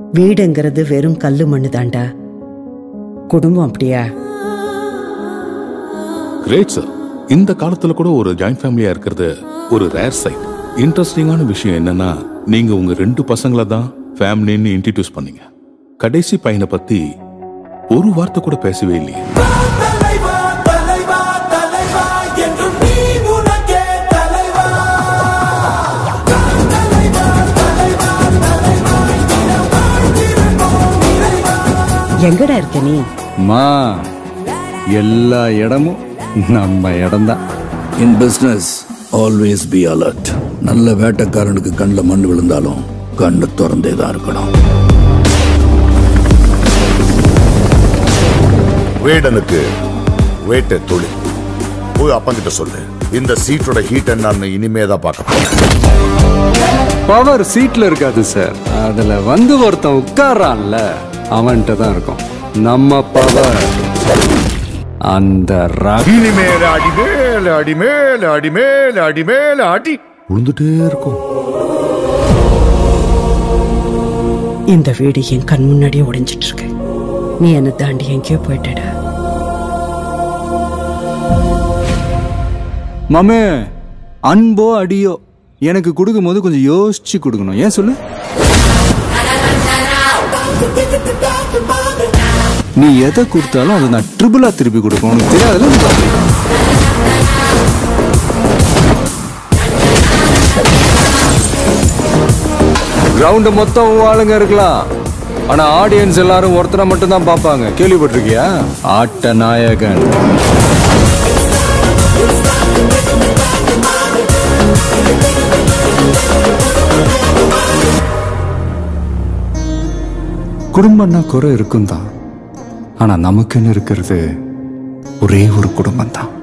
வீடுங்கிறது வெறும் கல்லு மண்ணு தாண்டா. குடும்பம் அப்படியா? Great sir. இந்த காலத்துல கூட ஒரு ஜாயிண்ட் ஃபேமிலியா இருக்கிறது ஒரு ரேர் சைட். இன்ட்ரெஸ்டிங்கான விஷயம் என்னன்னா, நீங்க உங்க 2 பசங்களை தான் ஃபேமிலின்னு இன்ட்ரோடியூஸ் பண்ணீங்க. கடைசி பையனை பத்தி ஒரு வார்த்தை கூட பேசவே இல்லையே. எங்கடா இருக்க நீ? எல்லா இடமும் நம்ம இடம்தான். In business always be alert. நல்ல வேட்டைக்காரனுக்கு கண்ணில் மண் விழுந்தாலும் கண்ணு திறந்தே தான் இருக்கணும். வேடனுக்கு வேட்டை தொழில். போய் அப்பங்கிட்ட சொல்லு, இந்த சீட்டோட ஹீட் என்னன்னு இனிமேதான் பார்க்க போறேன். பவர் சீட்ல இருக்காது சார், அதுல வந்து ஒருத்தன் உட்கார்றான்ல அவன்கிட்ட தான் இருக்கும் நம்ம பவர். அந்த இனிமேல அடி மேல அடி மேல அடி மேல அடி மேல அடி விழுந்துட்டே இருக்கும். இந்த வீடு என் கண் முன்னாடியே உடைஞ்சிட்டு இருக்கு. நீ என்ன தாண்டி எங்கேயோ போயிட்டடா. மாமே, அன்போ அடியோ எனக்கு கொடுக்கும் போது கொஞ்சம் யோசிச்சு கொடுக்கணும். ஏன் சொல்லு? நீ எதை கொடுத்தாலும் அதை நான் ட்ரிபிளா திருப்பி கொடுப்பேன். உனக்கு தெரியாதுல்ல? கிரவுண்ட் மொத்தம் ஆளுங்க இருக்கலாம், ஆனா ஆடியன்ஸ் எல்லாரும் ஒருத்தரை மட்டும் தான் பார்ப்பாங்க. கேள்விப்பட்டிருக்கியா? ஆட்ட நாயகன். குடும்பம்னா குறை இருக்கும் தான், ஆனா நமக்குன்னு இருக்கிறது ஒரே ஒரு குடும்பம் தான்.